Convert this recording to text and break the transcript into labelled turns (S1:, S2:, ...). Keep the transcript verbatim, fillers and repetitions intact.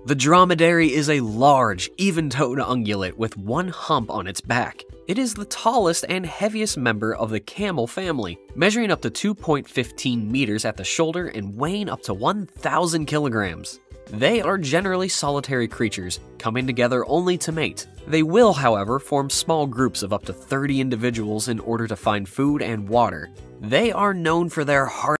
S1: The dromedary is a large, even-toed ungulate with one hump on its back. It is the tallest and heaviest member of the camel family, measuring up to two point one five meters at the shoulder and weighing up to one thousand kilograms. They are generally solitary creatures, coming together only to mate. They will, however, form small groups of up to thirty individuals in order to find food and water. They are known for their hard